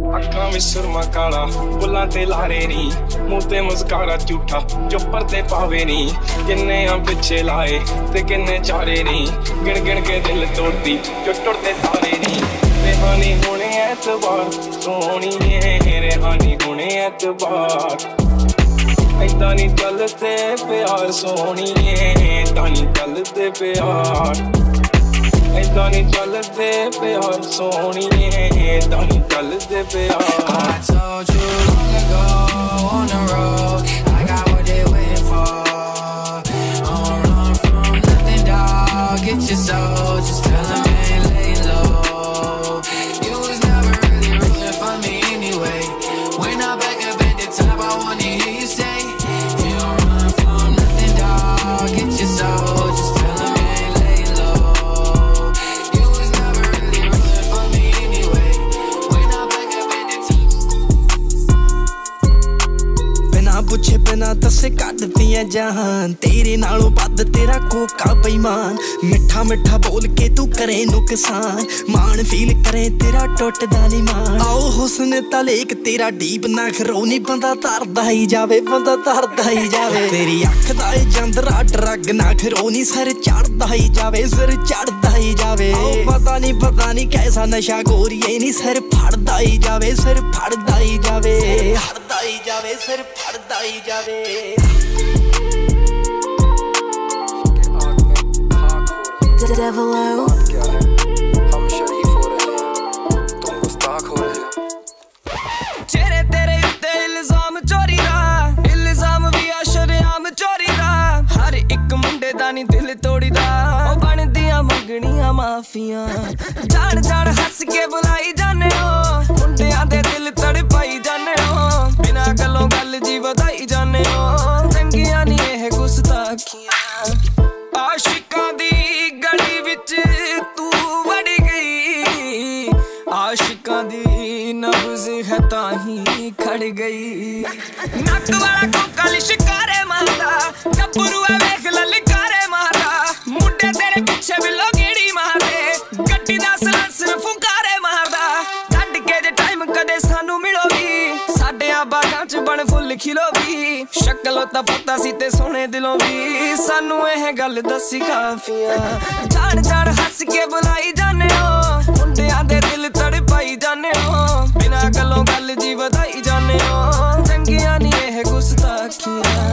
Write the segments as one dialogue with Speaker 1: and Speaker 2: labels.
Speaker 1: अखां विच सुरमा काला बुल्लां ते लारे नी मूंह ते मुस्कारा झूठा जो पर्दे पावे नी किन्ने आ पिछे लाए ते किन्ने चारे नी गिण गिण के दिल तोड़दी जो टुटदे तारे नी रेहानी हुणे ऐतबार सोहणी रेहानी हुणे ऐतबार ऐदां नी चलदे प्यार सोहणी ऐदां नी चलदे प्यार ऐदां नी चलदे प्यार सोहणी ऐदां नी चलदे प्यार
Speaker 2: I told you long ago on the road I got what they waiting for. Don't run from nothing, dog. Get your soul, just tell them you ain't laying low. You was never really rooting for me anyway. When I'm back up at the top, I wanna hear you say you don't run from nothing, dog. Get your soul, just tell them you ain't laying low. You was never really rooting for me anyway. When I'm back up at the top.
Speaker 3: बिना पुछे बिना दसे कटदियां जान तेरे नालों बद तेरा Coca बेईमान मिठा मिठा बोल के तू करे नुकसान मान फील करे तेरा टुटदा नहीं मान आओ हुस्न तलेक तेरा डीप ना खरोनी बंदा तरदा ही जावे बंदा तरदा ही जावे तेरी अख दा जंदरा ड्रग ना खरोनी सर चढ़दा ही जावे सिर चढ़दा ही जावे पता नहीं कैसा नशा गोरिए नी सिर फड़दा ही जावे सिर फड़दा ही जावे फड़दा ही जावे सिर फड़दा ही जावे
Speaker 4: Devil
Speaker 5: क्या है हम शरीफ हो रहे हैं तुम गुस्ताख हो रहे हो
Speaker 2: चेहरे तेरे उत्ते इल्जाम चोरी दा इल्जाम भी आ शरेआम चोरी दा हर एक मुंडे दा नी दिल तोड़ी दा ओ बनदियां मंगणियां माफियां जान जान हंस के बुलाई जाने हो मुंडियां दे दिल तड़पाई जाने हो बिना गल्लों गल जी वधाई जाने हो चंगियां नी एह गुस्ताखियां आशिकां दी गली विच तू वड़ गई आशिकां दी नब्ज़ है ताही खड़ गई नक वाला कोका लिशकारे मारदा गब्बरू वेख ललकारे मारदा मुंडे तेरे पीछे बिलो गेड़ी मारदे गड्डी दा सलांसर फुंकारे मारदा छड्ड के जे टाइम कदे सानू मिलोगी साडे बागां च बण फुल खिलोगी शक्लों ता पता सी ते सोने दिलों भी सानू एह गल दसी काफिया जान जान हंस के बुलाई जाने हो मुंडियां दे दिल तड़पाई जाने हो बिना गल्लों गल जी वधाई जाने हो चंगियां नी एह गुस्ताखियां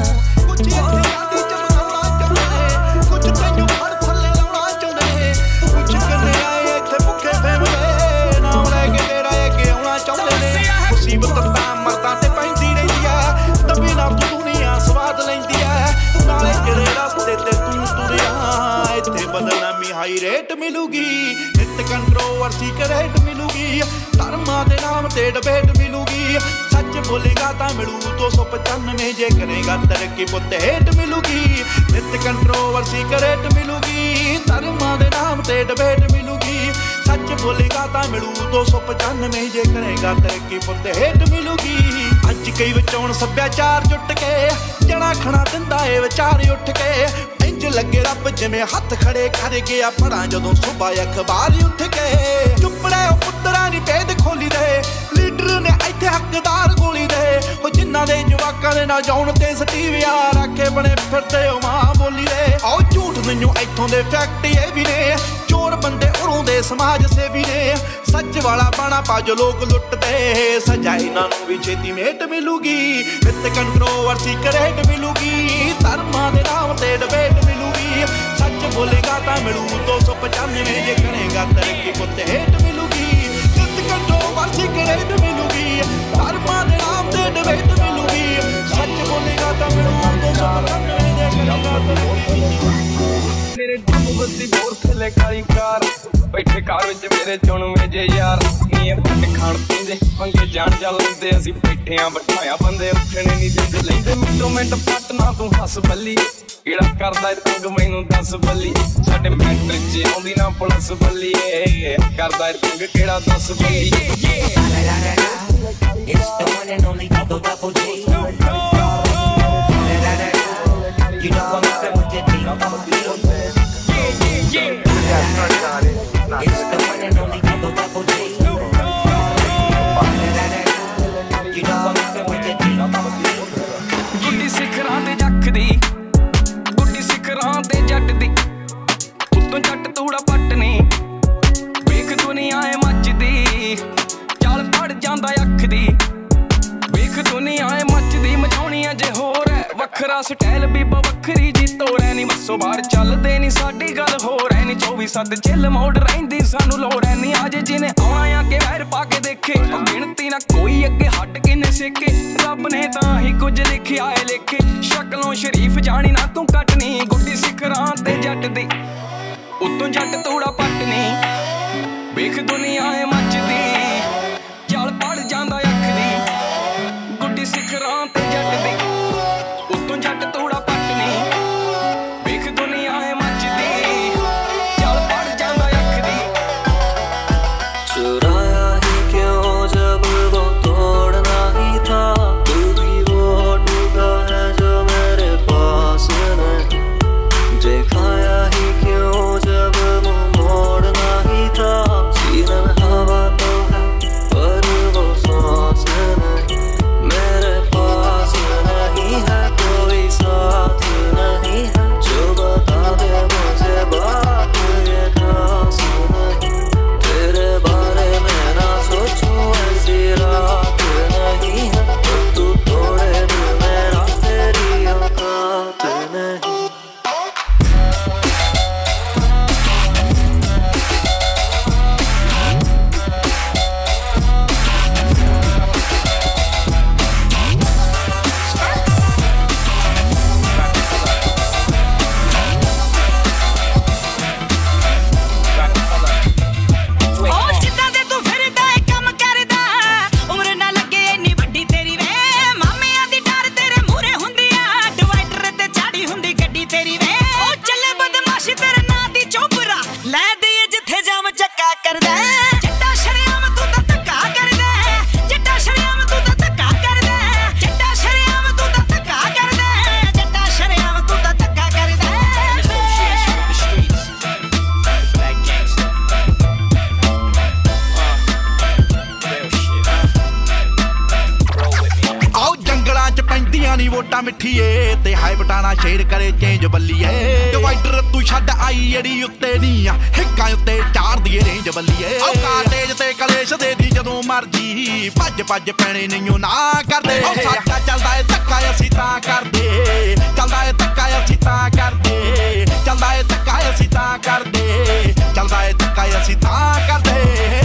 Speaker 6: हाई रेट मिलूगी नित कंट्रोवर्सी करेट मिलूगी धर्मां दे नाम ते डिबेट मिलूगी सच बोलेगा ता मिलू 295 जे करेगा तरक्की पुत हेट मिलूगी नित कंट्रोवर्सी करेट मिलूगी धर्मां दे नाम ते डिबेट मिलूगी सच बोलेगा ता मिलू 295 जे करेगा तरक्की पुत हेट मिलूगी अज कई विचों सभ्याचार जुट के जड़ा खड़ा दिंदा ए विचार उठ के लगे रब जिमें हथ खड़े कर गया पढ़ा जदों सुबह अखबार उठ के चुप रहे पुत्तरा नी भेद खोली रहे लीडर ने इत्थे हकदार गोली रहे जिन्ना दे जवाकां दे ना जाउण ते सटीविया आखे बने फिरदे ओ मां बोली रहे आओ झूठ मैनू इत्थों दे फैक्ट ये भी ने चोर बंदे उरों दे समाज सेवी ने सच वाला बाणा पा जो लोग लुटदे सजा इन्हां नूं भी छेती मेट मिलूगी वित कंट्रोवर्सी करेट मिलूगी धर्मां दे नाम ते डिबेट मिलूगी सच बोलेगा ता मिलू 295 जे करेगा तरक्की पुत हेट मिलूगी वित कंट्रोवर्सी करेट मिलूगी धर्मां दे नाम ते डिबेट मिलूगी सच बोलेगा ता मिलू 295 जे करेगा तरक्की
Speaker 1: मेरे डुब बत्ती बोर थले काली कार बैठे कार विच मेरे चुन वेजे यार नीए पट खाण पींदे मंगे जान जा लैंदे असीं बैठे आ बिठाया बंदे उठने नहीं दिंदे लैंदे मिंटो मिंट पट ना तू हस बल्ली किड़ा करदा तंग मैनू दस बल्ली साडे मैटर च आउंदी ना पुलिस बल्ली करदा तंग किड़ा दस बल्ली
Speaker 7: It's the one and only Double G. You know I'm rapping with the beat. It's the one and only Double G.
Speaker 1: ਜਾਂਦਾ ਅੱਖ ਦੀ ਵੇਖ ਦੁਨੀਆ ਏ ਮੱਚਦੀ ਮਚਾਉਣੀਆਂ ਜੇ ਹੋਰ ਹੈ ਵੱਖਰਾ ਸਟਾਈਲ ਬੀਬਾ ਵੱਖਰੀ ਜੀ ਤੋਰ ਐ ਨੀ ਬੱਸੋ ਬਾਹਰ ਚੱਲਦੇ ਨੀ ਸਾਡੀ ਗੱਲ ਹੋਰ ਐ ਨੀ 24/7 ਚਿੱਲ ਮੋੜ ਰਹਿੰਦੀ ਸਾਨੂੰ ਲੋੜ ਐ ਨੀ ਅੱਜ ਜਿਹਨੇ ਆਉਣਾ ਅੱਗੇ ਵੈਰ ਪਾ ਕੇ ਦੇਖੇ ਗਿਣਤੀ ਨਾ ਕੋਈ ਅੱਗੇ ਹੱਟ ਕੇ ਨੇ ਸੇਕੇ ਰੱਬ ਨੇ ਤਾਂ ਹੀ ਕੁਝ ਲਿਖਿਆ ਏ ਲੇਖੇ ਸ਼ਕਲੋਂ ਸ਼ਰੀਫ ਜਾਣੀ ਨਾ ਤੂੰ ਕੱਟਣੀ ਗੁੱਡੀ ਸਿਖਰਾਂ ਤੇ ਜੱਟ ਦੀ ਉਤੋਂ ਜੱਟ ਤੋੜਾ ਪੱਟਣੀ ਵੇਖ ਦੁਨੀਆ ਏ ਮੱਚਦੀ ਚੱਲ ਪੜ ਜਾਂਦਾ ਅੱਖ ਦੀ ਗੁੱਡੀ ਸਿਖਰਾਂ ਤੇ ਜੱਟ ਦੀ ਉਤੋਂ ਜੱਟ ਤੋੜਾ ਪੱਟਣੀ ਵੇਖ ਦੁਨੀਆ ਏ ਮੱਚਦੀ ਚੱਲ ਪੜ ਜਾਂਦਾ ਅੱਖ ਦੀ
Speaker 8: चुराया ही क्यों जब वो तोड़ना ही था तू भी वो टूटा है जो मेरे पास नहीं दिखाया ही क्यों जब वो मोड़ना ही था जीवन हवा तो है पर वो सांस नहीं मेरे पास नहीं है कोई साथ नहीं है जो बता दे मुझे बात ये खास नहीं तेरे बारे में ना सोचूं ऐसी रात नहीं है तू तोड़े दिल मेरा तेरी औकात नहीं
Speaker 6: ਵੋਟਾਂ ਮਿੱਠੀਏ ਤੇ ਹਾਈ ਬਟਾਣਾ ਸ਼ੇਰ ਕਰੇ ਚੇਂਜ ਬੱਲੀਏ ਡਿਵਾਈਡਰ ਤੂੰ ਛੱਡ ਆਈ ਅੜੀ ਉੱਤੇ ਨਹੀਂ ਆ ਹਿੱਕਾਂ ਉੱਤੇ ਚਾਰ ਦੀਏ ਰੇਂਜ ਬੱਲੀਏ ਉਹ ਕਾਟੇਜ ਤੇ ਕਲੇਸ਼ ਦੇ ਦੀ ਜਦੋਂ ਮਰਜੀ ਭੱਜ ਭੱਜ ਪੈਣੇ ਨਹੀਂਓ ਨਾ ਕਰਦੇ ਉਹ ਸਾਡਾ ਚੱਲਦਾ ਏ ਧੱਕਾ ਅਸੀਂ ਤਾਂ ਕਰਦੇ ਚੱਲਦਾ ਏ ਧੱਕਾ ਅਸੀਂ ਤਾਂ ਕਰਦੇ ਚੱਲਦਾ ਏ ਧੱਕਾ ਅਸੀਂ ਤਾਂ ਕਰਦੇ ਚੱਲਦਾ ਏ ਧੱਕਾ ਅਸੀਂ ਤਾਂ ਕਰਦੇ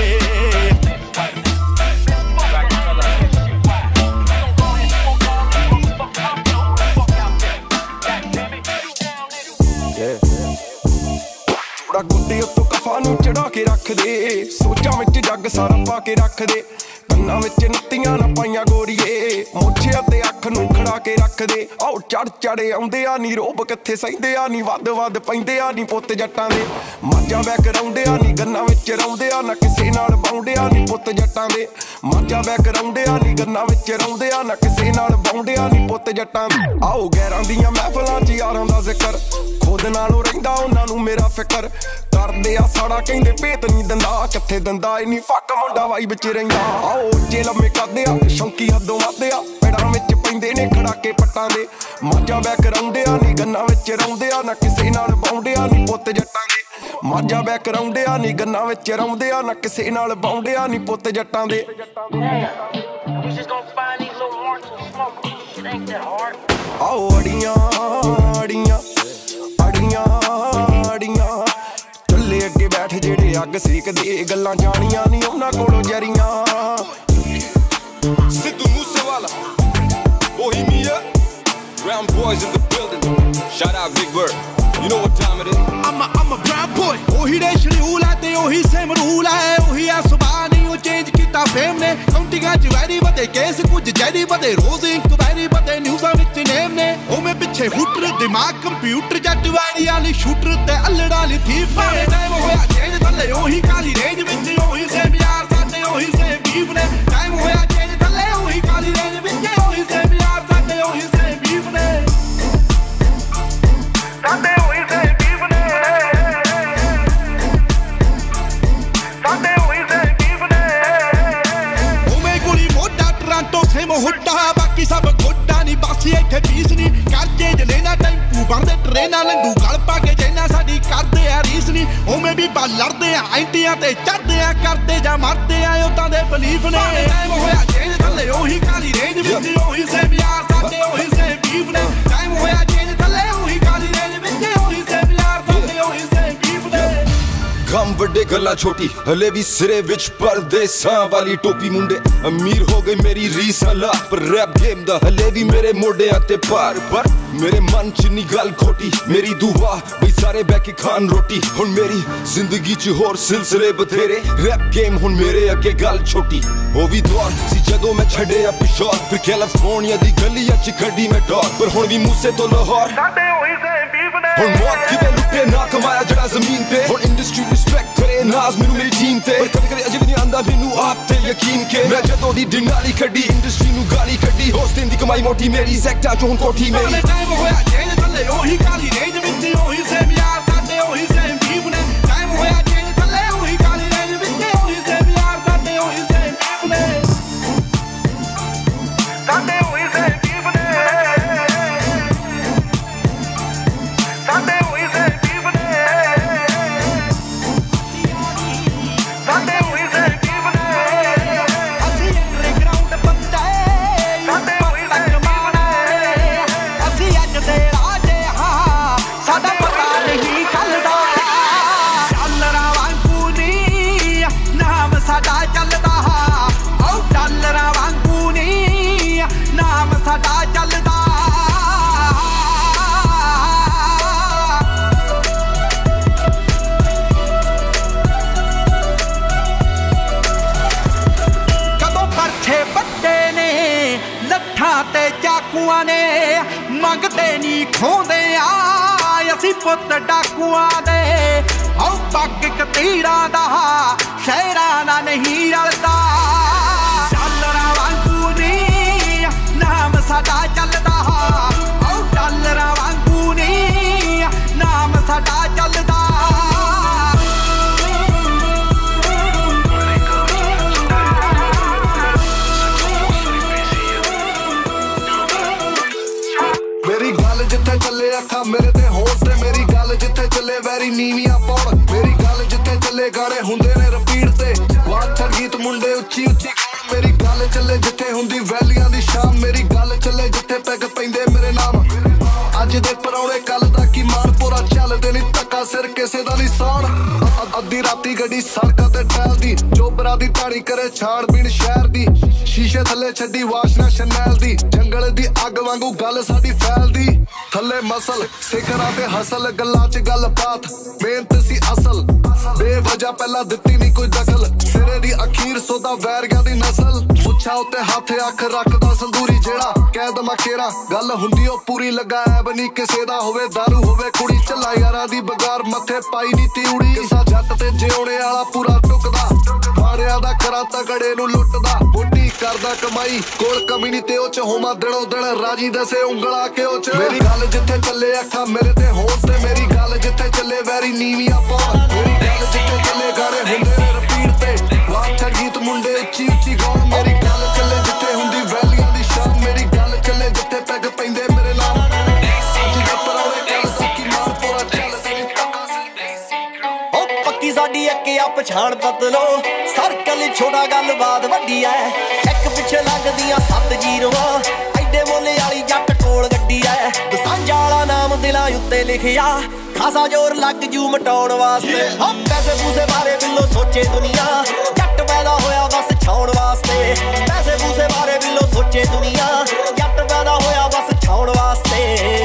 Speaker 1: ਗੁੱਡੀ ਉੱਤੋਂ ਕਫਾ ਨੂੰ ਚੜਾ ਕੇ ਰੱਖ ਦੇ ਸੋਚਾਂ ਵਿੱਚ ਜੱਗ ਸਾਰਾ ਪਾ ਕੇ ਰੱਖ ਦੇ ਕੰਨਾਂ ਵਿੱਚ ਨੱਤੀਆਂ ਨਾ ਪਾਈਆਂ ਗੋਰੀਏ ਮੋਛਿਆਂ ਤੇ ਅੱਖ ਨੂੰ ਖੜਾ ਕੇ ਰੱਖ ਦੇ ਆਓ ਚੜ ਚੜੇ ਆਉਂਦੇ ਆ ਨੀ ਰੋਬ ਕਿੱਥੇ ਸਹਿੰਦੇ ਆ ਨੀ ਵੱਧ ਵੱਧ ਪੈਂਦੇ ਆ ਨੀ ਪੁੱਤ ਜੱਟਾਂ ਦੇ ਮਾਝਾ ਬੈ ਕਰਾਉਂਦੇ ਆ ਨੀ ਗੰਨਾਂ ਵਿੱਚ ਰੌਂਦੇ ਆ ਨਾ ਕਿਸੇ ਨਾਲ ਬਾਉਂਦੇ ਆ ਨੀ ਪੁੱਤ ਜੱਟਾਂ ਦੇ ਮਾਝਾ ਬੈ ਕਰਾਉਂਦੇ ਆ ਨੀ ਗੰਨਾਂ ਵਿੱਚ ਰੌਂਦੇ ਆ ਨਾ ਕਿਸੇ ਨਾਲ ਬਾਉਂਦੇ ਆ ਨੀ ਪੁੱਤ ਜੱਟਾਂ ਦੇ ਆਓ ਗੈਰਾਂ ਦੀਆਂ ਮਹਿਫਲਾਂ 'ਚ ਯਾਰਾਂ ਦਾ ਜ਼ਿਕਰ ਖੁਦ ਨਾਲੋਂ ਰਹਿੰਦਾ ਉਹਨਾਂ ਨੂੰ ਮੇਰਾ ਫਿਕਰ ਕਰਦੇ ਆ ਸਾੜਾ ਕਹਿੰਦੇ ਭੇਤ ਨਹੀਂ ਦਿੰਦਾ ਕਿੱਥੇ ਦਿੰਦਾ ਏ ਨੀ ਫੱਕ ਮੁੰਡਾ ਵਾਈ ਵਿੱਚ ਰਹਿੰਦਾ ਆਓ ਉੱਚੇ ਲੰਮੇ ਕਰਦੇ ਆ ਸ਼ੌਂਕੀ ਹੱਦੋਂ ਵੱਧਦੇ ਆ ਪੈੜਾਂ ਵਿੱਚ ਪੈਂਦੇ ਨੇ ਖੜਾਕੇ ਪੱਟਾਂ ਦੇ ਮਾਝਾ ਬੈ ਕਰਾਉਂਦੇ ਆ ਨੀ ਗੰਨਾਂ ਵਿੱਚ ਰੌਂਦੇ ਆ ਨਾ ਕਿਸੇ ਨਾਲ ਬਾਉਂਦੇ ਆ ਨੀ ਪੁੱਤ ਜੱਟਾਂ ਦੇ ਮਾਝਾ ਬੈ ਕਰਾਉਂਦੇ ਆ ਨੀ ਗੰਨਾਂ ਵਿੱਚ ਰੌਂਦੇ ਆ ਨਾ ਕਿਸੇ ਨਾਲ ਬਾਉਂਦੇ ਆ ਨੀ ਪੁੱਤ ਜੱਟਾਂ ਦੇ ਆਓ ਅੜੀਆਂ ਅੜੀਆਂ ਅੜੀਆਂ ਅੜੀਆਂ ਚੱਲੇ ਅੱਗੇ ਬੈਠ ਜਿਹੜੇ ਅੱਗ ਸੇਕਦੇ ਗੱਲਾਂ ਜਾਣੀਆਂ ਨੀ ਉਹਨਾਂ ਕੋਲੋਂ ਜਰੀਆਂ
Speaker 9: Sidhu Moosewala, Bohemia, Brown boys in the building. Shout out Big Bird. You know what time it is.
Speaker 6: I'm a brown boy. ਉਹੀ ਰੇਸ਼ ਰੂਲ ਹੈ ਤੇ ਉਹੀ ਸੇਮ ਰੂਲ ਹੈ ਉਹੀ ਆ ਸੁਭਾਅ ਨਹੀਂ ਉਹ ਚੇਂਜ ਕੀਤਾ ਫੇਮ ਨੇ ਕਾਉਂਟਿੰਗਾਂ 'ਚ ਵੈਰੀ ਵਧੇ ਕੇਸ ਕੁਝ ਜੈਰੀ ਵਧੇ ਰੋਜ਼ ਇਨਕੁਆਇਰੀ ਵਧੇ ਨਿਊਜ਼ਾਂ ਵਿੱਚ ਨੇਮ ਨੇ ਉਵੇਂ ਪਿੱਛੇ ਹੂਟਰ ਦਿਮਾਗ ਕੰਪਿਊਟਰ ਜੱਟ ਵਾਲੀ ਵਾਲੀ ਸ਼ੂਟਰ ਤੇ ਅਲੜਾ ਵਾਲੀ ਥੀਫ ਨੇ ਟਾਈਮ ਹੋਇਆ ਚੇਂਜ ਥੱਲੇ ਉਹੀ ਕਾਲੀ ਰੇਂਜ ਵਿੱਚ ਉਹੀ ਸੇਮ ਯਾਰ ਸਾਡੇ ਉਹੀ ਸੇਮ ਬੀਫ ਨੇ ਟਾਈਮ ਹੋਇਆ ਚੇਂਜ ਥੱਲੇ ਉਹੀ ਕਾਲੀ ਰੇਂਜ ਵਿੱਚ ਉਹੀ ਸੇਮ ਯਾਰ ਸਾਡੇ ਉਹੀ ਸੇਮ ਬੀਫ ਨੇ ਸਾਡੇ ਉਹੀ ਸੇਮ ਬੀਫ ਨੇ ਸਾਡੇ ਉਹੀ ਸੇਮ ਬੀਫ ਨੇ ਉਵੇਂ ਗੋਲੀ ਮੋਢਾ ਟਰਾਂਟੋ ਸੇਮ ਹੁੱਡਾ ਬਾਕੀ ਸਭ ਗੋਡਾ ਨਹੀਂ ਬਾਸੀ ਇੱਥੇ ਪੀਸ ਨਹੀਂ ਕਰਜੇ ਜਲੇਨਾ ਟੈਂਪੂ ਬਣਦੇ ਟ੍ਰੇਨਾਂ ਲੰਗੂ ਗਲ ਪਾ ਕੇ ਜੈਨਾ ਸਾਡੀ ਕਰਦੇ ਆ ਰੀਸ ਨਹੀਂ ਉਵੇਂ ਵੀ ਪਾ ਲੜਦੇ ਆ ਐਂਟੀਆਂ ਤੇ ਚੜਦੇ ਆ ਕਰਦੇ ਜਾਂ ਮਰਦੇ ਆ ਉਦਾਂ ਦੇ ਬਲੀਫ ਨੇ ਟਾਈਮ ਹੋਇਆ ਚੇਂਜ ਥੱਲੇ ਉਹੀ ਕਾਲੀ ਰੇਂਜ ਵਿੱਚ ਉਹੀ ਸੇਮ ਯਾਰ ਸਾਡੇ ਉਹੀ ਸੇਮ ਬੀਫ ਨੇ ਟਾਈਮ ਹੋਇਆ ਚੇਂਜ ਥੱਲੇ ਉਹੀ ਕਾਲੀ ਰੇਂਜ ਵਿੱਚ ਉਹੀ ਸੇਮ ਯਾਰ ਸਾਡੇ ਉਹੀ ਸੇਮ ਬੀਫ ਨੇ
Speaker 9: गम बड़े गला छोटी हले भी सिरे विच परदेसां वाली टोपी मुंडे अमीर हो गई मेरी रीस अला पर रैप गेम दा हले भी मेरे मोढे ते पार पर मेरे मन च नी गल खोटी मेरी दुआ बई सारे बैके खान रोटी हुण मेरी जिंदगी च होर सिलसिले बथेरे रैप गेम हुण मेरे अगे गल छोटी ओ भी दौर सी जदों मैं छड्डिया पिछोर फिर कैलिफोर्निया दी गलियां च खड्डी मैं डॉग पर हुण भी मूसे तो लाहौर साडे होई से बीफ ने हुण मौत किवें लुटे ना कमाया जड़ा जमीन ते हुण इंडस्ट्री रिस्पेक्ट करे नाज मैनू मेरी टीम ते पर कदे कदे अजे भी नहीं आंदा मैनू आप ते यकीन के मैं जदों दी डिंगाली कड्डी इंडस्ट्री नू गाली कड्डी होस दिन दी कमाई मोटी मेरी सैक्टा चों हुण कोठी मेरी टाइम होया चेंज थल्ले ओही काली रेंज विच ओही सेम यार साडे ओही सेम बीफ ने टाइम होया चेंज थल्ले ओही काली रेंज विच ओही सेम यार साडे ओही सेम बीफ ने साडे ओही सेम बीफ ने साडे ओही सेम बीफ ने साडे ओही सेम बीफ ने ਅਸੀਂ ਅੰਡਰਗਰਾਉਂਡ ਬੰਦੇ ਸਾਡੇ ਹੋਈ ਕਮਾਣਾ ਅਸੀਂ ਅੱਜ ਦੇ ਰਾਜੇ ਹਾਂ ਸਾਡਾ ਪਤਾ ਨਹੀਂ ਕੱਲ ਦਾ ਡਾਲਰਾਂ ਵਾਂਗੂ ਨੀ ਨਾਮ ਸਾਡਾ ਚੱਲਦਾ ਓ ਡਾਲਰਾਂ ਵਾਂਗੂ ਨੀ ਨਾਮ ਸਾਡਾ ਚੱਲਦਾ ਕਦੋਂ ਪਰਛੇ ਵੱਡੇ ਨੇ ਲੱਠਾਂ ਤੇ ਚਾਕੂਆਂ ਨੇ ਮੰਗਦੇ ਨਹੀਂ ਖੋਂਦੇ ਆ ਅਸੀਂ ਪੁੱਤ ਡਾਕੂਆਂ ਦੇ ਓ ਪੱਗ ਕਤੀਰਾਂ ਦਾ ਸ਼ਹਿਰਾਂ ਦਾ ਨਹੀਂ ਰਲਦਾ ਡਾਲਰਾਂ ਵਾਂਗੂ ਨੀ ਨਾਮ ਸਾਡਾ ਚੱਲਦਾ ਓ ਡਾਲਰਾਂ ਵਾਂਗੂ ਨੀ ਨਾਮ ਸਾਡਾ ਚੱਲਦਾ
Speaker 10: मेरी गल जिथे चले अखा मेरे ते होश ते मेरी गल जिथे चले वैरी नीवियां पौड़ मेरी गल जिथे चले गाने हुंदे ने रिपीट ते वाछड़ गीत मुंडे उच्ची उच्ची गान मेरी गल चले जिथे हुंदी वैलियां दी शाम मेरी गल चले जिथे पैग पैंदे मेरे नाम अज दे परौणे कल दा की मानपुरा चलदे नी धक्का सिर किसे दा नी सौण अद्धी राती गड्डी सड़कां ते टहलदी चोबरा दी ताड़ी करे छाणबीन शहर दी शीशे थले छड्डी वाशना शनैल दी जंगल दी अग वांगू गल साडी फैलदी थले मसल सिखरां ते हसल गल्लां च गल बात मेहनत सी असल बेवजह पहला दित्ती नहीं कोई दखल सिरे दी अखीर सोदा वैरियां दी नस्ल पुछा उत्ते हथ अख रखदा संदूरी जेड़ा कैद मकेरा गल हुंदी ओ पूरी लगा ऐब नहीं किसे दा होवे दारू होवे कुड़ी चला यारां दी बगार मथे पाई नी तिउड़ी किसा जट ते जिउणे वाला पूरा टुकदा मारिया दा करा तगड़े नू लुटदा मोटी करदा कमाई कोल कमी नी ते ओ च होमा दिनों दिन राजी दसे उंगला के ओ च मेरी गल जिथे चले अखा मेरे ते होश ते मेरी गल जिथे चले वैरी नीवियां पौड़ मेरी गल जिथे चले गाने हुंदे ने रिपीट ते वाछड़ गीत मुंडे उच्ची उच्ची गान मेरी गल चले जिथे हुंदी वैलियां दी शान मेरी गल चले जिथे पैग पैंदे मेरे नाम अज दे परौणे कल सकी मार पूरा चलदे नी धक्का
Speaker 3: ओ पक्की साडी एक आ पछाण बदलो सर्कल छोटा गल बात वड्डी ऐ एक पिछे लगदियां 7 जीरोआं एडे मोले वाली जट कोल गड्डी ऐ दसांजा वाला नाम दिलां उत्ते लिखिया खासा जोर लग जू मटाउण वास्ते हो पैसे पूसे बारे बिल्लो सोचे दुनिया जट पैदा होया बस छाउण वास्ते पैसे पूसे बारे बिल्लो सोचे दुनिया जट पैदा होया बस छाउण वास्ते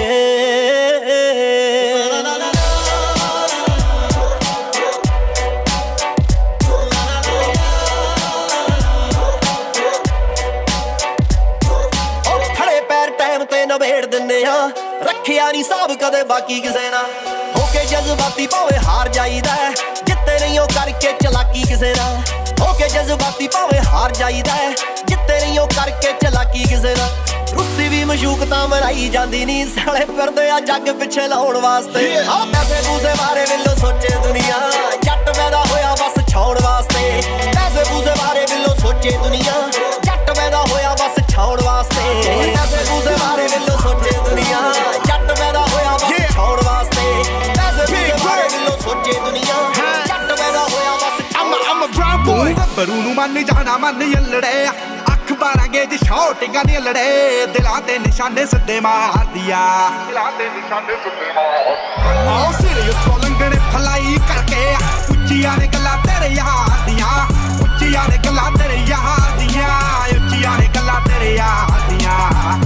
Speaker 3: नबेड़ दिंदे आ रखिया नी साहब कदे बाकी किसे ना होके जज्बाती भावे हार जाईदा जित्ते नहीं ओ करके चलाकी किसे ना होके जज्बाती भावे हार जाईदा जित्ते नहीं ओ करके चलाकी किसे ना रुस्सी भी मशूक तां मनाई जांदी नी साले फिरदे आ जग पिछे लाउण वास्ते आ पैसे पूसे बारे बिल्लो सोचे दुनिया जट पैदा होया बस छाउण वास्ते पैसे पूसे बारे बिल्लो सोचे दुनिया जट पैदा होया बस छाउण वास्ते पैसे पूसे बारे बिल्लो सोचे दुनिया जट पैदा होया बस छाउण वास्ते पैसे पूसे बारे बिल्लो सोचे दुनिया
Speaker 6: मन यलड़े अख 12 गेज शॉटिंगां दी लड़े दिलां ते निशाने सिद्धे मार दिया आओ सिर उत्तों लंघने फलाई करके उच्चियां ने गल्लां तेरे यार दियां उच्चियां ने गल्लां तेरे यार दियां उच्चियां ने गल्लां तेरे यार दियां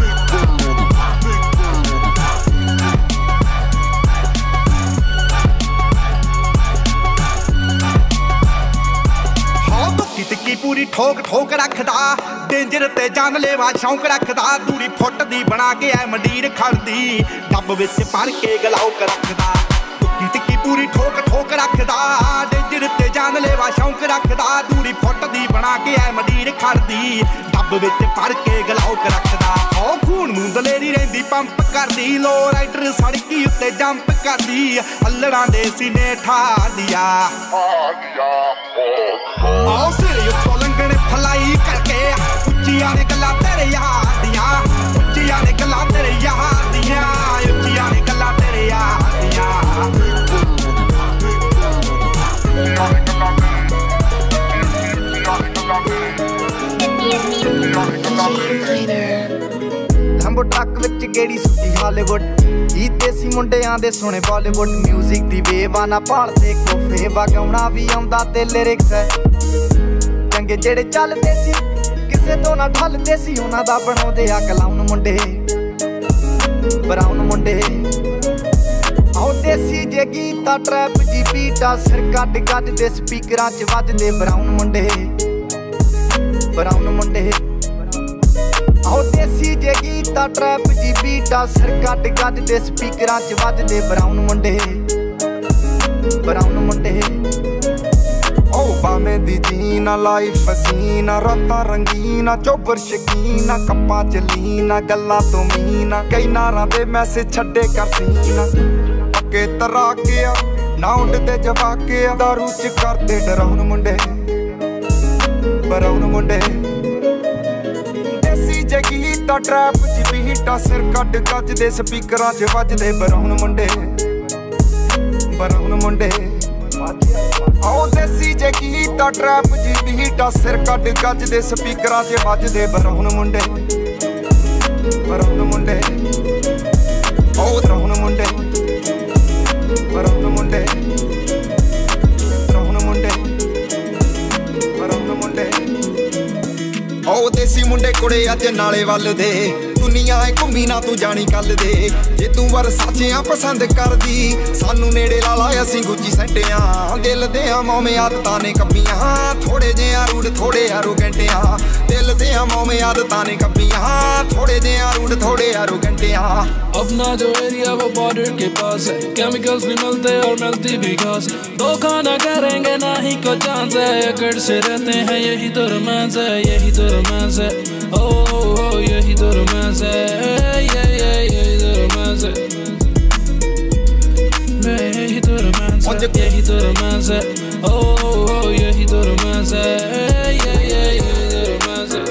Speaker 6: टिक्की पूरी ठोक ठोक रखदा डेंजर ते जानलेवा शौक रखदा दूरी फुट दी बना के ऐ मंडीर खड़दी डब विच भर के गलाउक रखदा टिक्की पूरी ठोक ठोक रखदा डेंजर ते जानलेवा शौक रखदा दूरी फुट दी बना के ऐ मंडीर खड़दी डब विच भर के गलाउक रखदा ओ खून मुंदलेरी रहिंदी पंप करदी लो राइडर सड़की उत्ते जंप करदी अल्लड़ां दे सीने ठार दिया आओ सिर उत्तों लंघने फलाई करके उच्चियां ने गल्लां तेरे यार दियां उच्चियां ने गल्लां तेरे यार दियां उच्चियां ने गल्लां तेरे यार दियां लंबो ट्रक विच गेड़ी सुटी हालीवुड ई देसी मुंडियां दे सोने बॉलीवुड म्यूजिक दी बेवाना भालदे कोफे वगाउणा भी आउंदा ते लिरिक्स है चंगे जेड़े चलदे सी किसे तो ना ढलदे सी उन्हां दा बनाउंदे आ कलाउन मुंडे ब्राउन मुंडे आओ देसी जे गीता ट्रैप जी बीटा सिर कट कट दे स्पीकरां च वजदे ब्राउन मुंडे आओ देसी जे गीता ट्रैप जी बीटा सिर कट कट दे स्पीकरां च वजदे ब्राउन मुंडे ओ बामे दी जीना लाइफ हसीना रातां रंगीना चोबर शकीना कप्पां च लीना गल्लां तो मीना कई नारां दे मैसेज छड्डे कर सीना पक्के तरा के ना उडदे जवाके दारू च करदे डराउन मुंडे ब्राउन मुंडे देसी जे गीता ट्रैप जी बीटा सिर कट गज दे स्पीकरां च वजदे ब्राउन मुंडे आओ देसी जे गीता ट्रैप जी बीटा सिर कट गज दे स्पीकरां च वजदे ब्राउन मुंडे आओ ब्राउन मुंडे आओ देसी मुंडे कुड़े अज नाले वल दे दुनिया घूमी ना तू जानी कल दे जे तू वरसाचियां पसंद करदी सानू नेड़े ला ला असीं गुच्ची सैटियां दिल दियां मौमे आदतां ने कब्बियां थोड़े जिहां रूड थोड़े एरोगेंटियां दिल दियां मौमे आदतां ने कब्बियां थोड़े जिहां रूड थोड़े एरोगेंटियां
Speaker 11: अपना जो एरिया वो बॉर्डर के पास है केमिकल्स भी मिलते और मिलती भी घास धोखा ना करेंगे ना ही को चांस है अकड़ से रहते हैं यही तो रोमांस है यही तो रोमांस है ओ यही तो रोमांस है यही तो रोमांस है यही तो रोमांस है यही तो रोमांस है ओ यही तो रोमांस है यही तो रोमांस है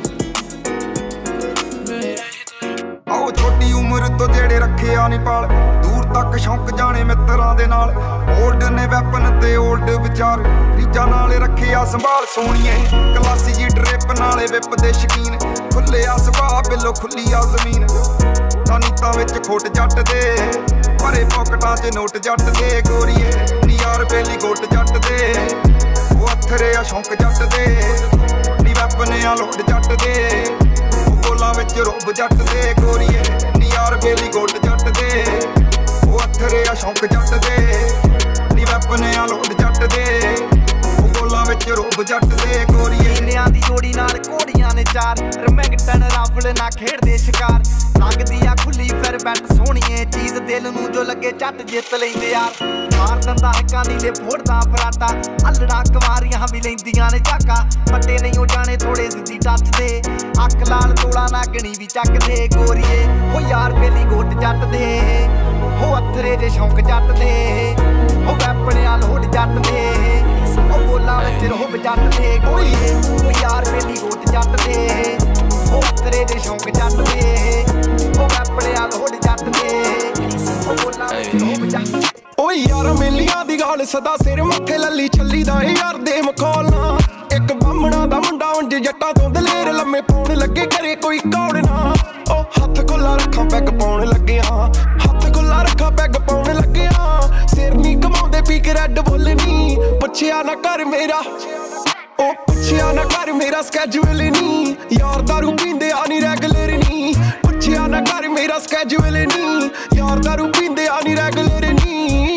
Speaker 6: आओ छोटी उम्र तो जेड़े रखे आ नी पाल दूर तक शौक जाने मित्रां दे नाल ओल्ड ने वैपन ते ओल्ड विचार रीजा नाल रखे आ संभाल सोनिए क्लासी जी ड्रिप नाले विप दे शकीन खुले आ सुभा बिलो खुली आ जमीन तानीतां विच खोट जट दे भरे पॉकटां च नोट जट दे गोरीए नी यार बेली गोट जट दे ओ अथरे आ शौक जट दे नी वैपन आ लोड जट दे गोलां विच रोब जट दे गोरीए नी यार बेली गोट जट दे ओ अथरे आ शौक जट दे नी वैपन आ लोड जट दे गोलां विच रोब जट दे गोरीए नियां दी जोड़ी नाल घोड़ियां ने चार रमैंगटन रावल ना खेड़दे शिकार लगदी आ खुली फिर बैट सोहणीए चीज दिल नूं जो लगे झट जित लैंदे यार मार दंदा हक्कां दी ले फोड़दा फराटा अल्लड़ा कुमारियां भी लैंदियां ने झाका पट्टे नहीं हो जाने थोड़े सिद्धी टच दे अख लाल तोला नागणी भी चकदे गोरीए हो यार बेली गोट जट दे हो अथरे जे शौक जट दे हो वैपने आ लोड जट दे हो बोला विच रोब जट दे गोरीए हो यार बेली गोट जट दे हो अथरे जे शौक जट दे हो वैपने आ लोड जट दे हो बोला विच रोब जट ओ यार मेलियां दी गाल सदा सिर मथे लली छली दा यार दे मखौल एक बामणा दा
Speaker 12: ਮੁੰਡਾ ਉਂਝ ਜੱਟਾਂ ਤੋਂ ਦਲੇਰ ਲੰਮੇ ਪਾਉਣ ਲੱਗੇ ਕਰੇ ਕੋਈ ਕੌਣ ਨਾ ਉਹ ਹੱਥ ਖੁੱਲਾ ਰੱਖਾਂ ਪੈਗ ਪਾਉਣ ਲੱਗਿਆ ਹੱਥ ਖੁੱਲਾ ਰੱਖਾਂ ਪੈਗ ਪਾਉਣ ਲੱਗਿਆ ਸਿਰ ਨਹੀਂ ਕਮਾਉਂਦੇ ਪੀ ਕੇ ਰੈੱਡ ਬੁੱਲ ਨੀ ਪੁੱਛਿਆ ਨਾ ਕਰ ਮੇਰਾ ਉਹ ਪੁੱਛਿਆ ਨਾ ਕਰ ਮੇਰਾ ਸਕੈਜੂਅਲ ਨੀ ਯਾਰ ਦਾਰੂ ਪੀਂਦੇ ਆ ਨੀ ਰੈਗੂਲਰ ਨੀ ਪੁੱਛਿਆ ਨਾ ਕਰ ਮੇਰਾ ਸਕੈਜੂਅਲ ਨੀ ਯਾਰ ਦਾਰੂ ਪੀਂਦੇ ਆ ਨੀ ਰੈਗੂਲਰ ਨੀ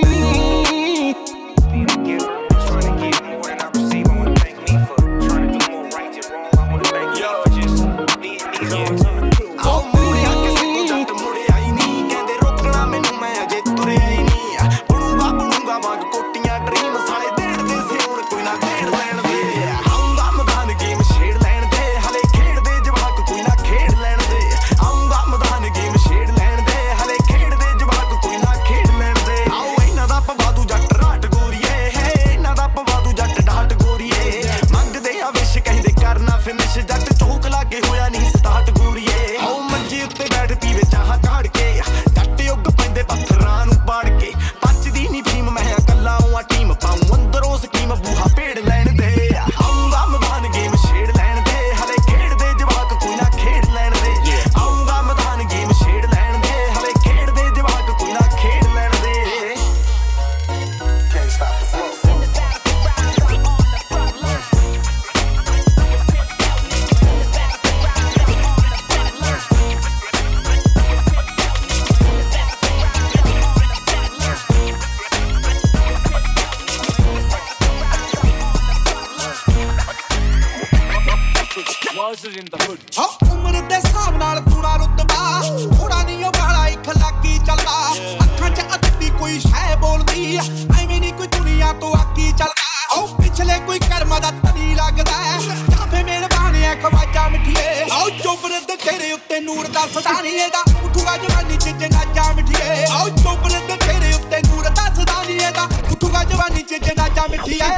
Speaker 6: ਉਮਰ ਦੇ ਹਿਸਾਬ ਨਾਲ ਪੂਰਾ ਰੁਤਬਾ ਥੋੜਾ ਨਹੀਂ ਉਹ ਬਾਲਾ ਇਖਲਾਕੀ ਚੱਲਦਾ ਅੱਖਾਂ 'ਚ ਅੱਧੀ ਕੋਈ ਸ਼ੈ ਬੋਲਦੀ ਐਵੇਂ ਨਹੀਂ ਕੋਈ ਦੁਨੀਆ ਤੋਂ ਆਕੀ ਚੱਲਦਾ ਉਹ ਪਿਛਲੇ ਕੋਈ ਕਰਮਾਂ ਦਾ ਤਨੀ ਲੱਗਦਾ ਜਾਂ ਫੇ ਮਿਹਰਬਾਨੀ ਐ ਖਵਾਜਾ ਮਿੱਠੀਏ ਆਓ ਚੋਬਰ ਦੇ ਤੇਰੇ ਉੱਤੇ ਨੂਰ ਦਾ ਸਦਾਨੀਏ ਦਾ ਉੱਠੂਗਾ ਜਵਾਨੀ 'ਚ ਜਨਾਜਾ ਮਿੱਠੀਏ ਆਓ ਚੋਬਰ ਦੇ ਤੇਰੇ ਉੱਤੇ ਨੂਰ ਦਾ ਸਦਾਨੀਏ ਦਾ ਉੱਠੂਗਾ ਜਵਾਨੀ 'ਚ ਜਨਾਜਾ ਮਿੱਠੀਏ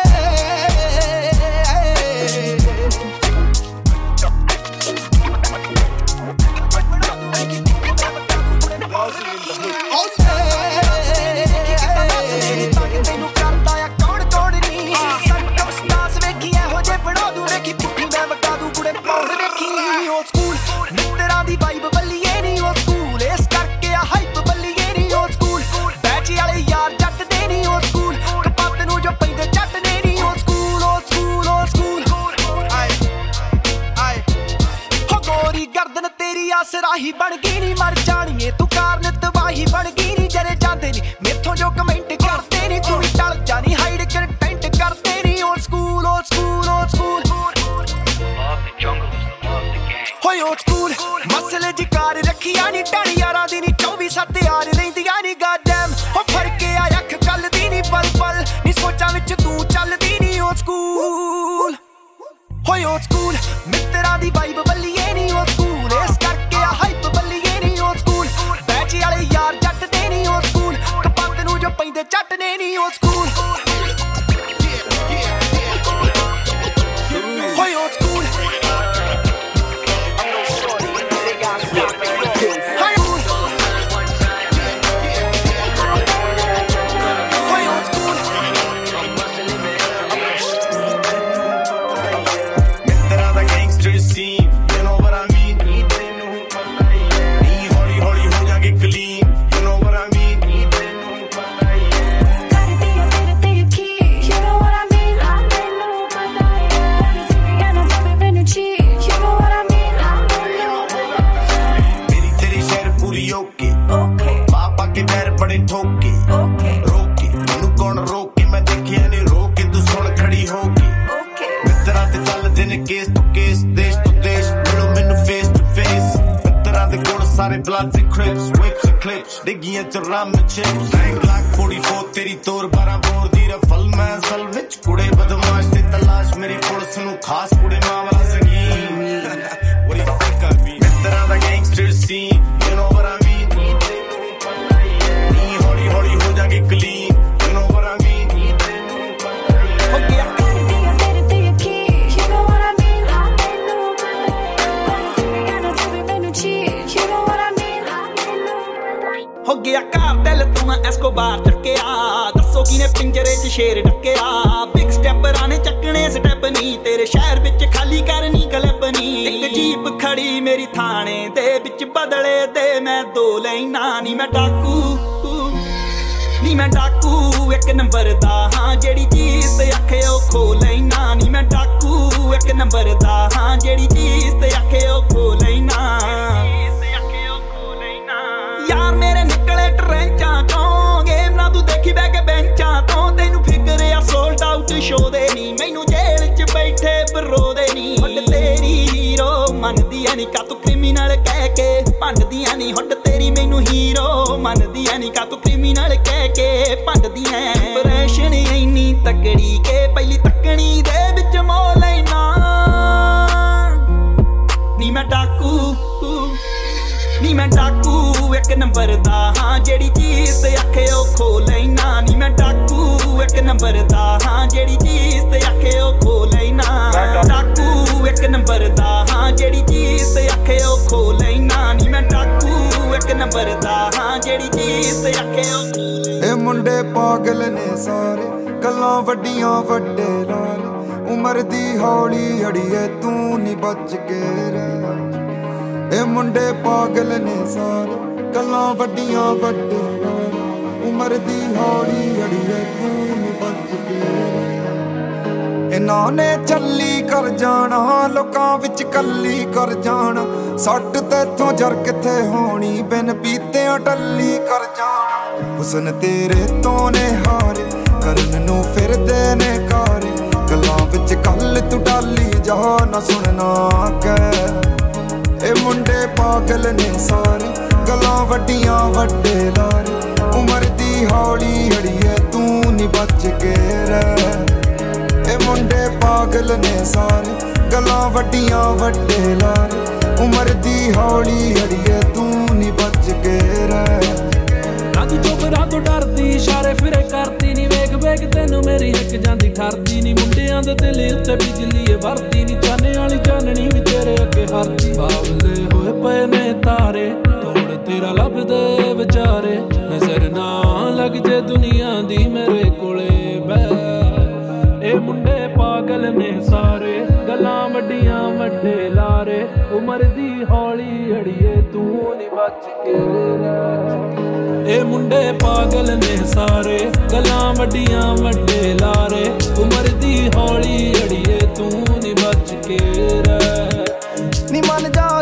Speaker 6: ਸਰਾਹੀ ਬਣ ਗਈ ਨੀ ਮਰ ਜਾਣੀਏ ਤੂੰ ਕਾਰਨ ਤਬਾਹੀ ਬਣ ਗਈ ਨੀ ਜਰੇ ਜਾਂਦੇ ਨੀ ਮੇਥੋਂ ਜੋ ਕਮੈਂਟ ਕਰਦੇ ਨੀ ਤੂੰ ਵੀ ਟਲ ਜਾਣੀ ਹਾਈਡ ਕੰਟੈਂਟ ਕਰਦੇ ਨੀ old school old school old school ਹੋਏ ਓਲਡ ਸਕੂਲ ਮਸਲੇ ਦੀ ਕਾਰ ਰੱਖੀਆਂ ਨੀ ਟਾਣੀ ਯਾਰਾਂ ਦੀ ਨੀ 24/7 ਯਾਰ ਰਹਿੰਦੀਆਂ ਨੀ ਗਾਡਮ ਹੋ ਫੜ ਕੇ ਆ ਅੱਖ ਕੱਲ ਦੀ ਨੀ ਪਲ ਪਲ ਨੀ ਸੋਚਾਂ ਵਿੱਚ ਤੂੰ ਚੱਲਦੀ ਨੀ ਓਲਡ ਸਕੂਲ ਹੋਏ ਓਲਡ ਸਕੂਲ ਮਿੱਤਰਾਂ ਦੀ ਵਾਈਬ ਬੱਲੀਏ ਨੀ ਓਲਡ ਸਕੂਲ ਇਸ ਕਰਕੇ ਆ ਹਾਈਪ ਬੱਲੀਏ ਨੀ ਓਲਡ ਸਕੂਲ ਬੈਚ ਵਾਲੇ ਯਾਰ ਜੱਟ ਦੇ ਨੀ ਓਲਡ ਸਕੂਲ ਕਪੱਤ ਨੂੰ ਜੋ ਪੈਂਦੇ ਚੱਟ ਨੇ ਨੀ ਓਲਡ ਸਕੂਲ ਹੋਏ old school
Speaker 13: Bloods and Crips, whips and clips, diggiyan ਚ rum and chips, Glock 44 ਤੇਰੀ ਤੋਰ 12 ਬੋਰ ਦੀ ਰਫਲ ਮੈਂ ਅਸਲ ਵਿੱਚ ਕੁੜੇ ਬਦਮਾਸ਼ ਤੇ ਤਲਾਸ਼ ਮੇਰੀ ਪੁਲਿਸ ਨੂੰ ਖਾਸ ਕੁੜੇ ਮਾਮਲਾ ਸੰਗੀਨ What do you think I mean? ਮਿੱਤਰਾਂ ਦਾ gangster scene, you know what I mean? ਨੀ ਹੌਲੀ ਹੌਲੀ ਹੋ ਜਾਗੇ clean, you know what I mean?
Speaker 6: ਹੋ ਗਿਆ ਘਰ ਦਿਲ ਤੂੰ ਮੈਂ ਐਸਕੋਬਾਰ ਚੱਕਿਆ
Speaker 3: दसो किने पिंजरे च शेर ढक्या बिग स्टेपरां ने चकने स्टेप नी तेरे शहर विच खाली करनी क्लिप नी इक जीप खड़ी मेरी थाने दे विच बदले दे मैं दो लाइना नी मैं डाकू नी मैं डाकू एक नंबर दा हां जेड़ी चीज ते आखे ओ खो लेना नी मैं डाकू एक नंबर दा हां जेड़ी चीज ते आखे ओ खो लेना यार मेरे निकले ट्रेंचां चों गेम ना तू देखी बैग बेंचां तो तेनू फिकर आ सोल्ड आउट शो दे नी मैनू जेल च बैठे बरो दे नी हुड तेरी हीरो मनदियां नी का तू क्रिमिनल कह के भंडदियां नी हुड तेरी मैनू हीरो मनदियां नी का तू क्रिमिनल कह के भंडदियां इंप्रेशन इन्नी तकड़ी के पहली तकनी दे विच मोह लेना नी मैं डाकू नी मैं डाकू एक नंबर दा हां जेड़ी चीज ते आखे ओ खो लेना नी मैं डाकू एक नंबर दा हां जेड़ी चीज ते आखे ओ खो लेना डाकू एक नंबर दा हां जेड़ी चीज ते आखे ओ खो लेना नी मैं डाकू एक नंबर दा हां जेड़ी चीज ते आखे ओ खो लेना
Speaker 14: ए मुंडे पागल ने सारे गल्लां वड्डियां वड्डे लारे उमर दी हौली अड़िए तू नी बच के रह ए मुंडे पागल ने सारे गल्लां वड्डियां वड्डे लारे उमर दी हौली अड़िए तू नी बच के इन्हां ने चली कर जाना लोकां विच कल्ली कर जाना सट तैथों जर किथे होनी बिन पीते टल्ली कर जाना हुसन तेरे तो ने हारे करन नू फिरदे ने कारे गल्लां विच कल तू डाली जा ना सुनना कह ए मुंडे पागल ने सारे गल्लां वड्डियां वड्डे लारे उमर दी हौली अड़िए तू नी बच के रह ए मुंडे पागल ने सारे गल्लां वड्डियां वड्डे लारे उमर दी हौली अड़िए तू नी बच के रह
Speaker 11: ना तू चुप रह तू डरदी इशारे फिरे करदी नी वेख वेख तैनू मेरी हिक जांदी ठरदी नी मुंडियां दे दिल उत्ते बिजली वरदी नी चाने वाली चाननी भी तेरे अगे हरदी बावले होए पए ने तारे तोड़ तेरा लभदे विचारे नजर ना लग जे दुनिया दी मेरे कोले बै ए मुंडे पागल ने सारे गल्लां वड्डियां वड्डे लारे उमर दी हौली अड़िए तू नी बच के ए मुंडे पागल ने सारे गल्लां वड्डियां वड्डे लारे उमर दी हौली अड़िए तू नी बच के रह
Speaker 3: नी मन जा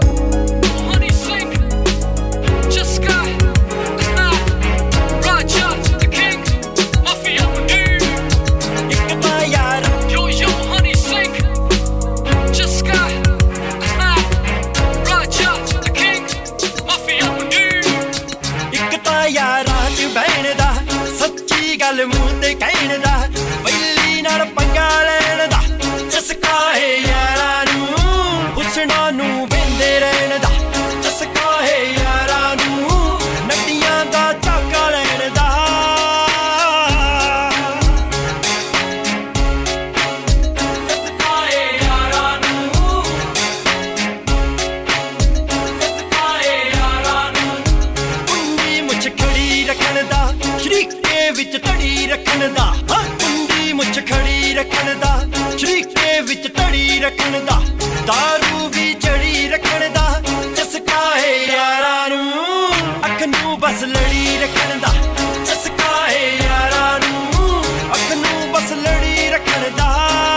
Speaker 3: गल मूंह ते कहण दा वैली नाल पंगा लैण दा चस्का है यारां नूं हुस्नां नूं वेंदे रहण दा चस्का है यारां नूं नड्डियां दा झाका लैण दा चस्का है यारां नूं चस्का है यारां नूं कुंडी मुछ खड़ी रखण दा शरीके विच तड़ी रखण दा कुंडी मुछ खड़ी रखण दा शरीके विच तड़ी रखण दा दारू भी चढ़ी रखण दा चस्का है यारां नूं अख नूं बस लड़ी रखण दा चस्का है यारां नूं अख नूं बस लड़ी रखण दा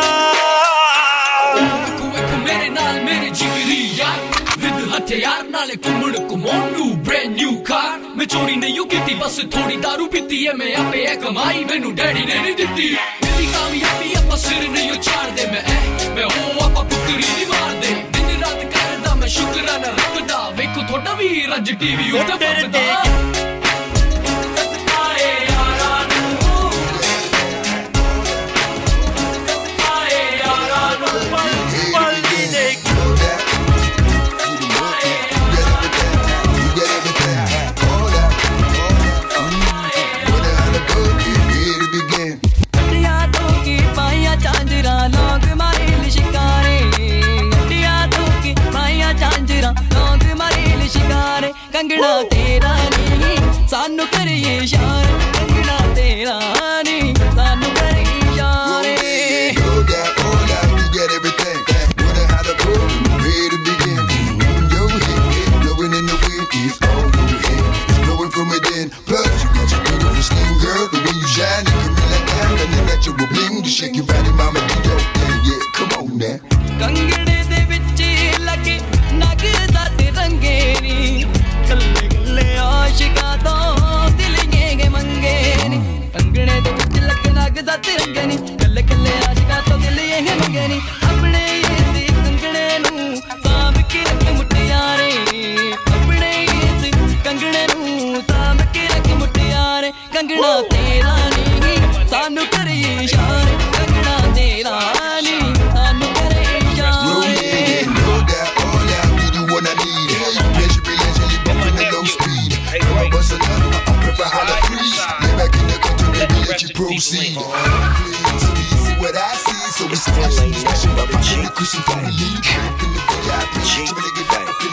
Speaker 15: मेरे नाल मेरे जिगरी यार विद हथियार नाले कुमड़ कुमोंडू ब्रांड न्यू कार मैं चोरी नहीं की बस थोड़ी दारू पीती है मैं आपे है कमाई मैनू डैडी ने नहीं दिती मेरी कामयाबी अपा सिर नहीं उछाड़ दे मैं हो आपा पुकरी नहीं मार दे दिन रात करदा मैं शुक्राना रब दा वेखो थोड़ा भी रज टीवी उते फकदा
Speaker 3: कंगना तेरा नहीं सानू करिए यार कंगना तेरा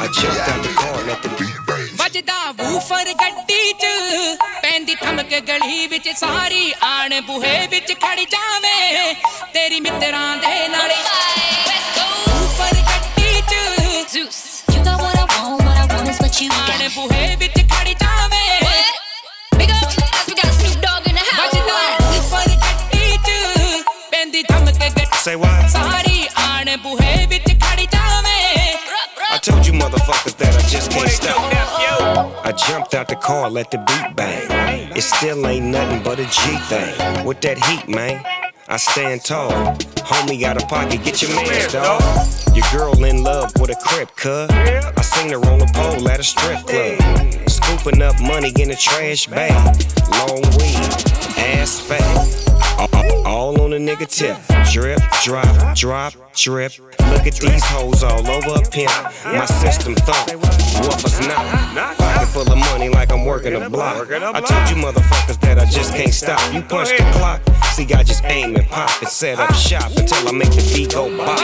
Speaker 16: jumped out the car and let the beat bang.
Speaker 17: ਵੱਜਦਾ ਵੂਫਰ ਗੱਡੀ 'ਚ ਪੈਂਦੀ ਥਮਕ ਗਲੀ ਵਿੱਚ ਸਾਰੀ ਆਣ ਬੂਹੇ ਵਿੱਚ ਖੜ ਜਾਵੇ ਤੇਰੀ ਮਿੱਤਰਾਂ ਦੇ ਨਾਲ ਵੂਫਰ ਗੱਡੀ 'ਚ Zeus you got what I want is what you got ਆਣ ਬੂਹੇ ਵਿੱਚ ਖੜ ਜਾਵੇ big up we got Snoop Dogg in the house ਵੱਜਦਾ ਵੂਫਰ ਗੱਡੀ 'ਚ ਪੈਂਦੀ ਥਮਕ ਗੱਡੀ ਸਾਰੀ ਆਣ ਬੂਹੇ ਵਿੱਚ ਖੜ ਜਾਵੇ
Speaker 16: I told you motherfuckers that I just can't stop. I jumped out the car, let the beat bang. It still ain't nothing but a G thing. With that heat, man, I stand tall. Homie got a pocket, get your man's dog. Your girl in love with a crib, cuz. I seen her on the pole at a strip club. Scooping up money in a trash bag. Long weed, ass fat. All on a nigga tip. Drip, drop, drop, drip. Look at these hoes all over a pimp. My system thought, what was not? Pocket full of money like I'm working a block. I told you motherfuckers that I just can't stop. You punch the clock, see I just aim and pop and set up shop until I make the beat go bop.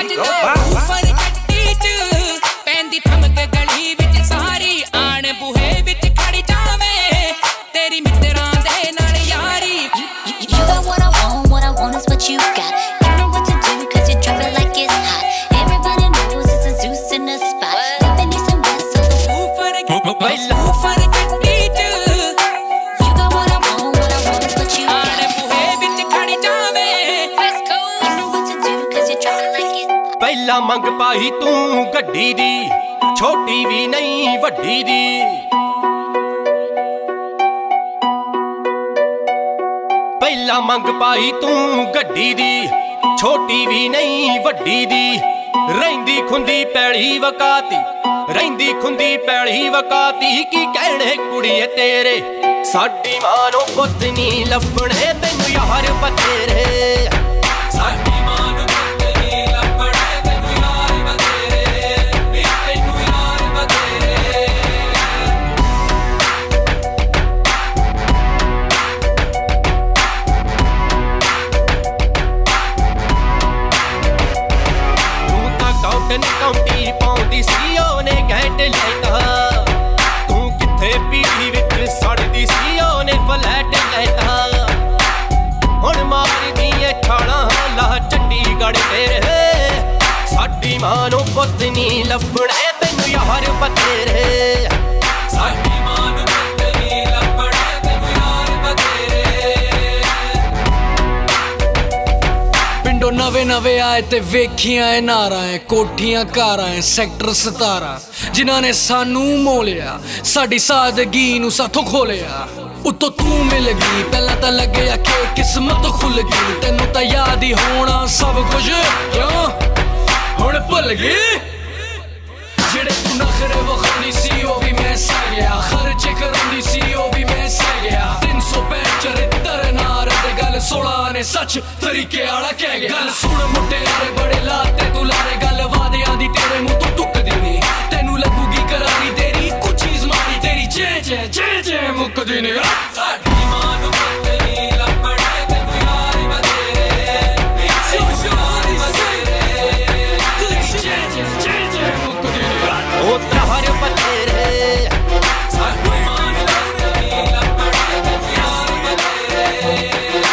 Speaker 17: ਪੈਂਦੀ ਥਮਕ ਗਲੀ ਵਿੱਚ ਸਾਰੀ ਆਣ ਬੂਹੇ ਵਿੱਚ ਖੜ ਜਾਵੇ ਤੇਰੀ ਮਿੱਤਰਾਂ ਦੇ ਨਾਲ ਯਾਰੀ
Speaker 18: You got what I want is what you got. You know what to do cause you drop it like it's hot. Everybody knows it's a Zeus in the spot. Living east and west so the woofer ਗੱਡੀ 'ਚ You got what I want is what you got.
Speaker 17: ਆਣ ਬੂਹੇ ਵਿੱਚ ਖੜ ਜਾਵੇ
Speaker 18: You know what to do cause you drop it like it's hot.
Speaker 19: ਪਹਿਲਾਂ ਮੰਗ ਪਾਈ ਤੂੰ ਗੱਡੀ ਦੀ ਛੋਟੀ ਵੀ ਨਹੀਂ ਵੱਡੀ ਦੀ ਪਹਿਲਾਂ ਮੰਗ ਪਾਈ ਤੂੰ ਗੱਡੀ ਦੀ ਛੋਟੀ ਵੀ ਨਹੀਂ ਵੱਡੀ ਦੀ ਰਹਿੰਦੀ ਖੁੰਦੀ ਪੈਲੀ ਵਕਾਤੀ ਰਹਿੰਦੀ ਖੁੰਦੀ ਪੈਲੀ ਵਕਾਤੀ ਕੀ ਕਹਿਣੇ ਕੁੜੀਏ ਤੇਰੇ ਸਾਡੀ ਮਾਂ ਨੂੰ ਪੁੱਤ ਨਹੀਂ ਲੱਭਣੇ ਤੈਨੂੰ ਯਾਰ ਬਤੇਰੇ ਸਾਡੀ ਮਾਂ ਨੂੰ ਪੁੱਤ ਨਹੀਂ ਲੱਭਣੇ ਤੈਨੂੰ ਯਾਰ ਬਤੇਰੇ ਤੈਨੂੰ ਯਾਰ ਬਤੇਰੇ ਕਾਉਂਟੀ ਪਾਉਂਦੀ ਸੀ ਉਹਨੇ ਘੈਂਟ ਲੈਤਾ ਤੂੰ ਕਿੱਥੇ ਪੀੜੀ ਵਿੱਚ ਸੜਦੀ ਸੀ ਉਹਨੇ ਫਲੈਟ ਲੈਤਾ ਹੁਣ ਮਾਰਦੀ ਏ ਛਾਲਾਂ ਲਾ ਚੰਡੀਗੜ੍ਹ ਤੇਰੇ ਸਾਡੀ ਮਾਂ ਨੂੰ ਪੁੱਤ ਨਹੀਂ ਲੱਭਣੇ ਤੈਨੂੰ ਯਾਰ ਬਤੇਰੇ ਸਾਡੀ ਮਾਂ ਨੂੰ ਪੁੱਤ ਨਹੀਂ ਲੱਭਣੇ ਤੈਨੂੰ ਯਾਰ ਬਤੇਰੇ
Speaker 15: ਪਿੰਡੋਂ ਨਵੇਂ ਆਏ ਤੇ ਵੇਖੀਆਂ ਐ ਨਾਰਾਂ ਐ ਕੋਠੀਆਂ ਕਾਰਾਂ ਐ ਸੈਕਟਰ 17 ਜਿਨ੍ਹਾਂ ਨੇ ਸਾਨੂੰ ਮੋਲਿਆ ਸਾਡੀ ਸਾਦਗੀ ਨੂੰ ਸਾਥੋਂ ਖੋਲਿਆ ਉੱਤੋਂ ਤੂੰ ਮਿਲ ਗਈ ਪਹਿਲਾਂ ਤਾਂ ਲੱਗਿਆ ਕਿ ਕਿਸਮਤ ਖੁੱਲ ਗਈ ਤੈਨੂੰ ਤਾਂ ਯਾਦ ਹੀ ਹੋਣਾ ਸਭ ਕੁਝ ਕਿਉਂ ਹੁਣ ਭੁੱਲ ਗਈ ਜਿਹੜੇ ਤੂੰ ਨਖਰੇ ਵਖਾਉਣੀ ਸੀ ਉਹ ਵੀ ਮੈਂ ਸਹਿ ਗਿਆ ਖਰਚੇ ਕਰਾਉਂਦੀ ਸੀ ਉਹ ਵੀ ਮੈਂ ਸਹਿ ਗਿਆ 365 ਚਰਿੱਤਰ ਨਾਰ ਤੇ ਗੱਲ 16 ਨੇ ਸੱਚ ਤਰੀਕੇ ਵਾਲਾ ਕਹਿ ਗਿਆ ਗੱਲ ਸੁਣ ਮੁੰਡਿਆਰੇ ਬੜੇ ਲਾਤੇ ਤੂੰ ਲਾਰੇ ਗੱਲ ਵਾਦਿਆਂ ਦੀ ਤੇਰੇ ਮੂੰਹ ਤੋਂ ਟੁੱਕਦੀ ਨਹੀਂ ਤੈਨੂੰ ਲੱਗੂਗੀ ਕਰਾਰੀ ਤੇਰੀ ਕੁਝ ਚੀਜ਼ ਮਾਰੀ ਤੇਰੀ ਜੇ ਮੁੱਕਦੀ ਨਹੀਂ ਸਾਡੀ ਮਾਂ ਨੂੰ ਪੁੱਤ ਨਹੀਂ ਲੱਭਣੇ ਤੈਨੂੰ ਯਾਰ ਬਤੇਰੇ ਮੁੱਕਦੀ ਨਹੀਂ
Speaker 19: ਉਹ ਤਹਰ ਬਤੇਰੇ ਸਾਡੀ ਮਾਂ ਨੂੰ ਪੁੱਤ ਨਹੀਂ ਲੱਭਣੇ ਤੈਨੂੰ ਯਾਰ ਬਤੇਰੇ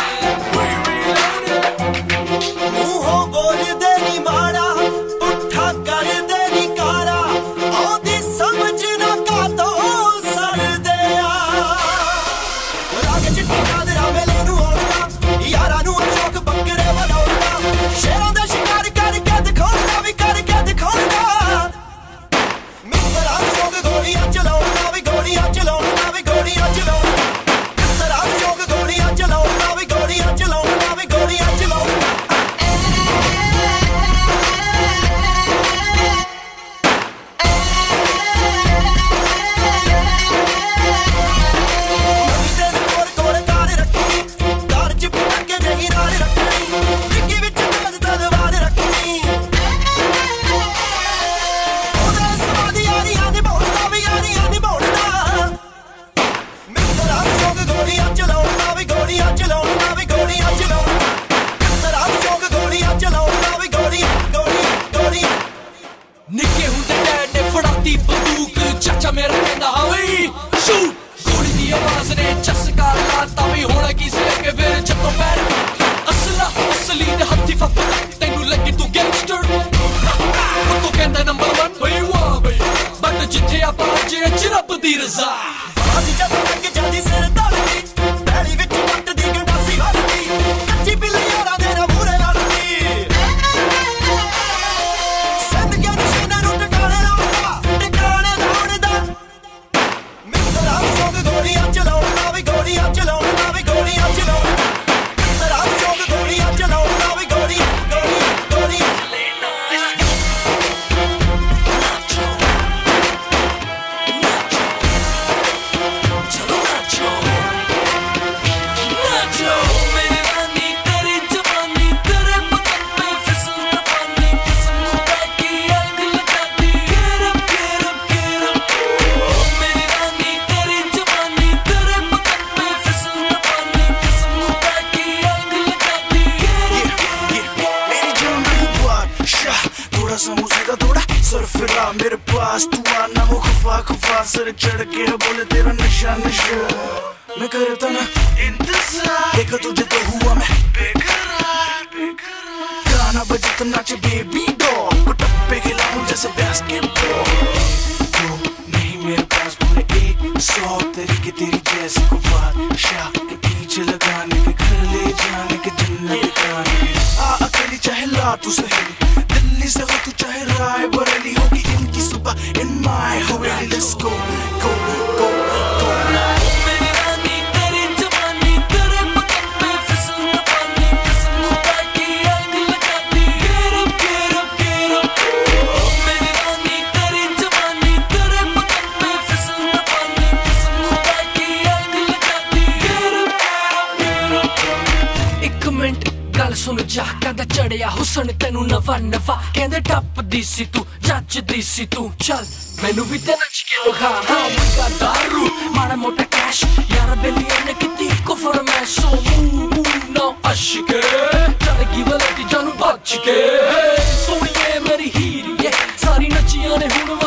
Speaker 20: ਮੂੰਹੋਂ ਬੋਲਦੇ ਨੀ ਮਾੜਾ ਪੁੱਠਾ ਕਰਦੇ ਨੀ ਕਾਰਾ ਆਉਂਦੀ ਸਮਝ ਨਾ ਕਾਤੋਂ ਸੜਦੇ ਆ ਰਾਗ ਚਿੱਟੀ ਕਾਦਰਾ ਵੇਲੇ ਨੂੰ ਆਉਂਦਾ ਯਾਰਾਂ ਨੂੰ ਅਸ਼ੋਕ ਬੱਕਰੇ ਬਣਾਉਂਦਾ ਸ਼ੇਰਾਂ ਦਾ ਸ਼ਿਕਾਰ ਕਰਕੇ ਦਿਖਾਉਂਦਾ ਵੀ ਕਰਕੇ ਦਿਖਾਉਂਦਾ ਮਿੱਤਰਾਂ ਨੂੰ ਗੋਲੀਆਂ ਚਲਾਉਂਦਾ ਵੀ ਗੋਲੀਆਂ ਚਲਾਉਂਦਾ ਵੀ ਗੋਲੀਆਂ ਚਲਾਉਂਦਾ ਮਿੱਤਰਾਂ ਨੂੰ ਗੋਲੀਆਂ ਚਲਾਉਂਦਾ ਵੀ ਗੋਲੀਆਂ ਚਲਾਉਂਦਾ ਵੀ ਗੋਲੀਆਂ ਚਲਾਉਂਦਾ
Speaker 15: ਨਿੱਕੇ ਹੁੰਦੇ ਡੈਡ ਨੇ ਫੜਾ दी बंदूक चाचा मेरा कहंदा हाँ वी शूट गोली दी आवाज ने चस्का लाता भी होना की से के फिर जब तो पैर असला असली दे हत्थी फप्पा तैनू लगे तू गैंगस्टर तो कहंदा नंबर 1 भाई वाह भाई बट जिथे आप आज रब दी रजा
Speaker 20: अभी जब लग जादी सिर दलदी पैड़ी विच पट दी गंडासी हलदी कच्ची बिल्ली यारा दे ना मूरे लड़दी संद के निशाना नु टकाने लाउंदा मित्रा जोग गोलियां चलाउंदा भी गोलियां चलाउंदा भी गोलियां चलाउंदा मित्रा जोग गोलियां चलाउंदा भी गोलियां मेरे पास तू आना हो खफा खफा सर चढ़ के बोले तेरा नशा नशा मैं करता ना इंतजार देखा तुझे तो हुआ मैं बेकरार गाना बजे तो नाचे बेबी डॉल को टप्पे खिलाऊं जैसे बास्केटबॉल तो नहीं मेरे पास पूरे 100 तरीके तेरी जैसी को बादशाह के पीछे लगाने के घर ले जाने के जन्नत दिखाने के अकेली चाहे ला तू सहेली दिल्ली से हो तू चाहे राय बरेली होगी इनकी सुबह in my Haveli let's go go go go मेरी रानी तेरी जवानी तेरे बदन पे फिसल पानी कसम खुदा की आग लगाती get up मेरी रानी तेरी जवानी तेरे बदन पे फिसल पानी कसम खुदा की आग लगाती get up
Speaker 15: एक मिनट गल सुन जा कहंदा चढ़िया हुसन तेनू नवा नवा कहंदे टप्पदी सी तू जचदी सी तू चल मैनू भी ते नच के लखा हाँ मुझका दारू माड़ा मोटा कैश यार बेलिया ने किती को फरमाइश सो मू ना अशके चढ़गी वाले दी जानू बच के सोनिए मेरी हीरी सारी नचियां ने हुन